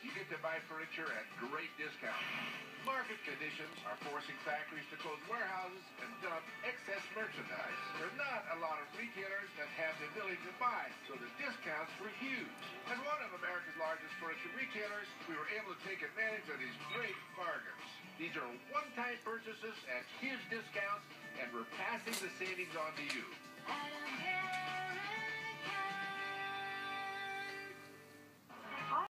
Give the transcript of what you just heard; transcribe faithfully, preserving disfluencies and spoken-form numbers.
you get to buy furniture at great discounts. Market conditions are forcing factories to close warehouses and dump excess merchandise. There are not a lot of retailers that have the ability to buy, so the discounts were huge. As one of America's largest furniture retailers, we were able to take advantage of these great bargains. These are one-time purchases at huge discounts, and we're passing the savings on to you.